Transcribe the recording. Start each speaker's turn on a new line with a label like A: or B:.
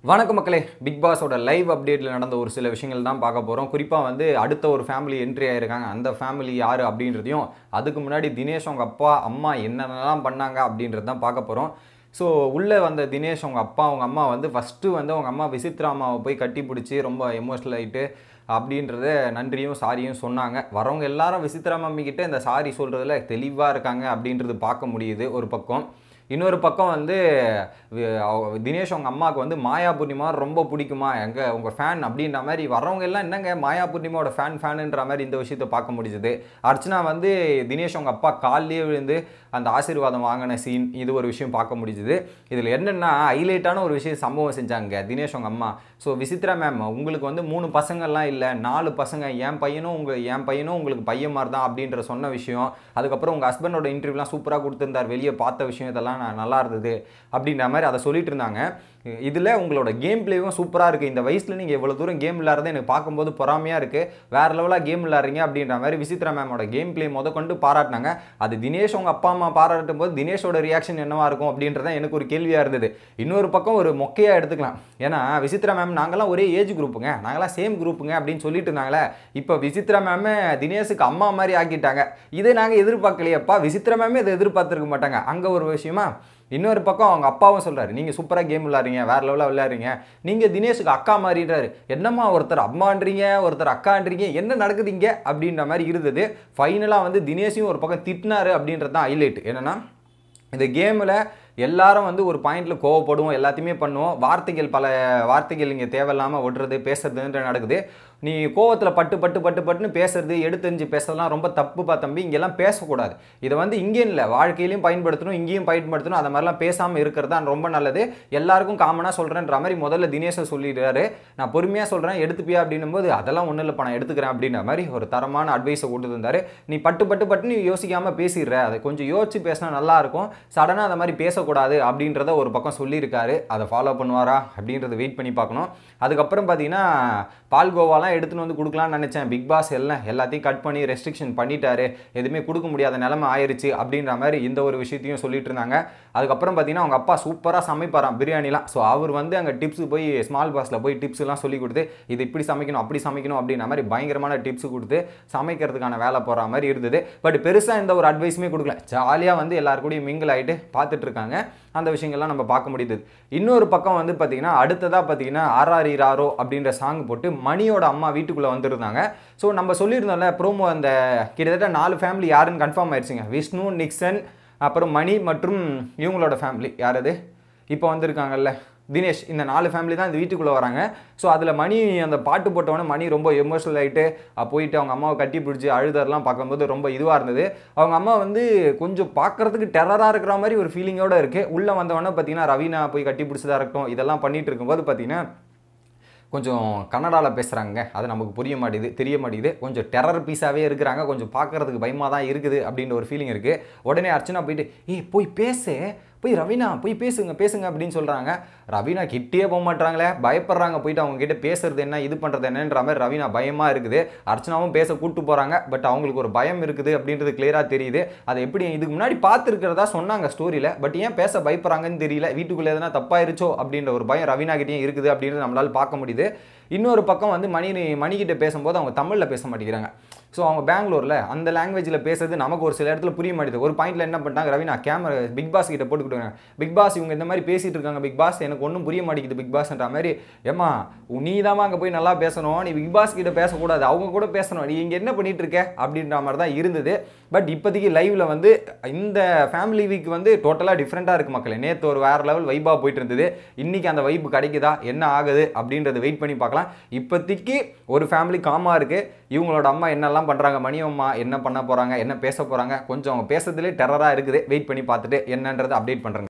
A: வணக்கம் மக்களே. Big பாஸோட live அப்டேட்டில் நடந்த ஒரு சில விஷயங்கள் தான் பார்க்க போகிறோம். குறிப்பாக வந்து அடுத்த ஒரு ஃபேமிலி என்ட்ரி ஆகிருக்காங்க. அந்த ஃபேமிலி யார் அப்படின்றதையும், அதுக்கு முன்னாடி தினேஷ் அவங்க அப்பா அம்மா என்னென்னலாம் பண்ணாங்க அப்படின்றது தான் பார்க்க போகிறோம். ஸோ உள்ளே வந்த தினேஷ் அவங்க அப்பா அவங்க அம்மா வந்து ஃபஸ்ட்டு வந்து அவங்க அம்மா விசித்ரா அம்மாவை போய் கட்டி பிடிச்சி ரொம்ப எமோஷ்னல் ஆகிட்டு அப்படின்றத நன்றியும் சாரியும் சொன்னாங்க. வரவங்க எல்லாரும் விசித்ரா மம்மி கிட்ட இந்த சாரி சொல்கிறதுல தெளிவாக இருக்காங்க அப்படின்றது பார்க்க முடியுது ஒரு பக்கம். இன்னொரு பக்கம் வந்து தினேஷ் அவங்க அம்மாவுக்கு வந்து மாயா பூர்ணிமா ரொம்ப பிடிக்குமா, உங்கள் ஃபேன் அப்படின்ற மாதிரி வரவங்க எல்லாம் என்னங்க மாயா பூர்ணிமாவோட ஃபேனுன்ற மாதிரி இந்த விஷயத்தை பார்க்க முடிஞ்சது. அர்ச்சனா வந்து தினேஷ் அவங்க அப்பா காலிலேயே விழுந்து அந்த ஆசீர்வாதம் வாங்கின சீன், இது ஒரு விஷயம் பார்க்க முடிஞ்சுது. இதில் என்னென்னா ஹைலைட்டான ஒரு விஷயம் சம்பவம் செஞ்சாங்க தினேஷ் அவங்க அம்மா. ஸோ விசித்ரா மேம் உங்களுக்கு வந்து 3 பசங்கள்லாம் இல்லை 4 பசங்க, என் பையனும் உங்களுக்கு பையன் மாதிரி தான் அப்படின்ற சொன்ன விஷயம். அதுக்கப்புறம் உங்கள் ஹஸ்பண்டோட இன்டர்வியூலாம் சூப்பராக கொடுத்துருந்தார், வெளியே பார்த்த விஷயம் இதெல்லாம் நல்லா இருந்தது அப்படின்ற மாதிரி அதை சொல்லிட்டு இருந்தாங்க. இதில் உங்களோட கேம் பிளேவும் சூப்பராக இருக்குது. இந்த வயசில் நீங்கள் எவ்வளோ தூரம் கேம் விளையாடுறது எனக்கு பார்க்கும்போது பொறாமையாக இருக்குது. வேறு லெவலாக கேம் விளையாடுறீங்க அப்படின்ற மாதிரி விசித்ரா மேமோட கேம் பிளே கொண்டு பாராட்டினாங்க. அது தினேஷ் அவங்க அப்பா அம்மா பாராட்டும் போது தினேஷோட ரியாக்ஷன் என்னவா இருக்கும் அப்படின்றத எனக்கு ஒரு கேள்வியாக இருந்தது. இன்னொரு பக்கம் ஒரு மொக்கையாக எடுத்துக்கலாம். ஏன்னா விசித்ரா மேம் நாங்களாம் ஒரே ஏஜ் குரூப்புங்க, நாங்களாம் சேம் குரூப்புங்க அப்படின்னு சொல்லிட்டு இருந்தாங்களே. இப்போ விசித்ரா மேமே தினேஷுக்கு அம்மா மாதிரி ஆக்கிட்டாங்க. இதை நாங்கள் எதிர்பார்க்கலையப்பா. விசித்ரா மேமே இதை எதிர்பார்த்துருக்க மாட்டாங்க. அங்கே ஒரு விஷயமா. இன்னொரு பக்கம் அவங்க அப்பாவும் சொல்கிறாரு, நீங்கள் சூப்பராக கேம் விளையாடுறீங்க, வேறு லெவலாக விளையாடுறீங்க, நீங்கள் தினேஷுக்கு அக்கா மாதிரின்றாரு. என்னம்மா ஒருத்தர் அம்மான்றீங்க ஒருத்தர் அக்கான்றீங்க, என்ன நடக்குதுங்க அப்படின்ற மாதிரி இருந்தது. ஃபைனலாக வந்து தினேஷையும் ஒரு பக்கம் திட்டினாரு அப்படின்றது தான் ஹைலைட். என்னென்னா இந்த கேமில் எல்லாரும் வந்து ஒரு பாயிண்டில் கோவப்படுவோம், எல்லாத்தையுமே பண்ணுவோம். பல வார்த்தைகள் இங்கே தேவையில்லாமல் ஒடுறது பேசுறதுன்ற நடக்குது. நீ கோவத்தில் பட்டுன்னு பேசுறது எடுத்தெறிஞ்சு பேசுறதுலாம் ரொம்ப தப்புப்பா தம்பி, இங்கெல்லாம் பேசக்கூடாது. இதை வந்து இங்கேயும் இல்லை வாழ்க்கையிலையும் பயன்படுத்தணும், இங்கேயும் பயன்படுத்தணும். அது மாதிரிலாம் பேசாமல் இருக்கிறது தான் ரொம்ப நல்லது. எல்லாருக்கும் காமனாக சொல்கிறேன்ற மாதிரி முதல்ல தினேஷை சொல்லிடுறாரு. நான் பொறுமையாக சொல்கிறேன் எடுத்துப்பியா அப்படின்னும் போது அதெல்லாம் ஒன்றும் இல்லைப்பா நான் எடுத்துக்கிறேன் அப்படின்ற மாதிரி ஒரு தரமான அட்வைஸை கொண்டு வந்தார். நீ பட்டுன்னு யோசிக்காமல் பேசிடுற, அதை கொஞ்சம் யோசிச்சு பேசினா நல்லாயிருக்கும், சடனாக அந்த மாதிரி பேசக்கூடாது அப்படின்றத ஒரு பக்கம் சொல்லியிருக்காரு. அதை ஃபாலோ பண்ணுவாரா அப்படின்றத வெயிட் பண்ணி பார்க்கணும். அதுக்கப்புறம் பார்த்தீங்கன்னா பால்கோவாலாம் எடுத்துன்னு வந்து கொடுக்கலான்னு நினச்சேன். பிக் பாஸ் எல்லாத்தையும் கட் பண்ணி ரெஸ்ட்ரிக்ஷன் பண்ணிட்டாரு, எதுவுமே கொடுக்க முடியாத நிலைமை ஆயிடுச்சு அப்படின்ற மாதிரி இந்த ஒரு விஷயத்தையும் சொல்லிட்டு இருந்தாங்க. அதுக்கப்புறம் பார்த்தீங்கன்னா அவங்க அப்பா சூப்பராக சமைப்பாராம் பிரியாணிலாம். ஸோ அவர் வந்து அங்கே டிப்ஸ் போய் ஸ்மால் பாஸில் போய் டிப்ஸ்லாம் சொல்லி கொடுத்து இது இப்படி சமைக்கணும் அப்படி சமைக்கணும் அப்படின்ற மாதிரி பயங்கரமான டிப்ஸ் கொடுத்து சமைக்கிறதுக்கான வேலை போகிற மாதிரி இருந்தது. பட் பெருசாக எந்த ஒரு அட்வைஸுமே கொடுக்கல, ஜாலியாக வந்து எல்லாருக்கூடையும் மிங்கிள் ஆகிட்டு பார்த்துட்டு இருக்காங்க. அந்த விஷயங்கள்லாம் நம்ம பார்க்க முடியுது. இன்னொரு பக்கம் வந்து பார்த்தீங்கன்னா அடுத்ததாக பார்த்தீங்கன்னா ஆர்ஆர்ஆரோ அப்படின்ற சாங் போட்டு மணியோட அம்மா வீட்டுக்குள்ளே வந்துருந்தாங்க. ஸோ நம்ம சொல்லியிருந்தோம்ல ப்ரோமோ, அந்த கிட்டத்தட்ட 4 ஃபேமிலி யாருன்னு கன்ஃபார்ம் ஆயிடுச்சுங்க. விஷ்ணு, நிக்சன், அப்புறம் மணி மற்றும் இவங்களோட ஃபேமிலி யார் அது இப்போ வந்திருக்காங்கல்ல தினேஷ், இந்த 4 ஃபேமிலி தான் இந்த வீட்டுக்குள்ளே வராங்க. ஸோ அதில் மணி அந்த பாட்டு போட்டவொடனே மணி ரொம்ப எமோஷனல் ஆகிட்டு போயிட்டு அவங்க அம்மாவை கட்டி பிடிச்சி அழுதரெலாம் பார்க்கும்போது ரொம்ப இதுவாக இருந்தது. அவங்க அம்மா வந்து கொஞ்சம் பார்க்குறதுக்கு டெரராக இருக்கிற மாதிரி ஒரு ஃபீலிங்கோடு இருக்குது. உள்ளே வந்தவொடனே பார்த்தீங்கன்னா ரவீனா போய் கட்டி பிடிச்சதாக இருக்கட்டும், இதெல்லாம் பண்ணிகிட்டு இருக்கும்போது பார்த்தீங்கன்னா கொஞ்சம் கன்னடாவில் பேசுகிறாங்க, அது நமக்கு தெரிய மாட்டேங்குது. கொஞ்சம் டெரர் பீஸாகவே இருக்கிறாங்க, கொஞ்சம் பார்க்குறதுக்கு பயமாக தான் இருக்குது அப்படின்ற ஒரு ஃபீலிங் இருக்குது. உடனே அர்ச்சனா போயிட்டு போய் பேசு, போய் ரவீனா போய் பேசுங்க அப்படின்னு சொல்கிறாங்க. ரவீனா கிட்டே போக மாட்டாங்களே, பயப்படுறாங்க. போயிட்டு அவங்க கிட்ட பேசுறது என்ன இது பண்ணுறது என்னன்ற மாதிரி ரவீனா பயமாக இருக்குது. அர்ச்சனாவும் பேச கூப்பிட்டு போகிறாங்க. பட் அவங்களுக்கு ஒரு பயம் இருக்குது அப்படின்றது கிளியராக தெரியுது. அதை எப்படி இதுக்கு முன்னாடி பார்த்துருக்கிறதா சொன்னாங்க ஸ்டோரியில். பட் ஏன் பேச பயப்படுறாங்கன்னு தெரியல. வீட்டுக்குள்ளே எதனா தப்பாயிருச்சோ அப்படின்ற ஒரு பயம் ரவீனா கிட்டேயும் இருக்குது அப்படின்றது நம்மளால் பார்க்க முடியுது. இன்னொரு பக்கம் வந்து மணிக்கிட்ட பேசும்போது அவங்க தமிழில் பேச மாட்டேங்கிறாங்க. ஸோ அவங்க பெங்களூரில் அந்த லாங்குவேஜில் பேசுறது நமக்கு ஒரு சில இடத்துல புரிய மாட்டேது. ஒரு பாயிண்டில் என்ன பண்ணிட்டாங்க, ரவீனா கேமரா பிக் பாஸ் கிட்ட போட்டுக்கிட்டாங்க. பிக் பாஸ் இவங்க இந்த மாதிரி பேசிகிட்டு இருக்காங்க, பிக் பாஸ் எனக்கு ஒன்றும் புரிய மாட்டேங்குது பிக் பாஸ்ன்ற மாதிரி. ஏம்மா நீ தாம்மா அங்கே போய் நல்லா பேசணும், நீ பிக் பாஸ் கிட்ட பேசக்கூடாது, அவங்க கூட பேசணும், நீ இங்கே என்ன பண்ணிட்டு இருக்க அப்படின்ற மாதிரி தான் இருந்தது. பட் இப்போதைக்கு லைவில் வந்து இந்த ஃபேமிலி வீக் வந்து டோட்டலாக டிஃப்ரெண்ட்டாக இருக்குது மக்களே. நேற்று ஒரு வேறு லெவல் வைப்பாக போயிட்டு இருந்தது. இன்றைக்கி அந்த வைப்பு கிடைக்குதா என்ன ஆகுது அப்படின்றத வெயிட் பண்ணி பார்க்கலாம். இப்போதைக்கு ஒரு ஃபேமிலி காமாக இருக்குது. இவங்களோட அம்மா என்னெல்லாம் பண்ணுறாங்க, மணி அம்மா என்ன பண்ண போகிறாங்க, என்ன பேச போகிறாங்க, கொஞ்சம் அவங்க பேசுறதுலேயே டெரராக இருக்குது. வெயிட் பண்ணி பார்த்துட்டு என்னன்றதை அப்டேட் பண்ணுறேங்க.